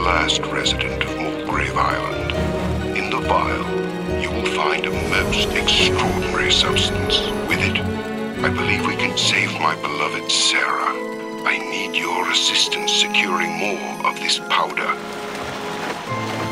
last resident of Malgrave Island. In the vial, you will find a most extraordinary substance. With it, I believe we can save my beloved Sarah. I need your assistance securing more of this powder.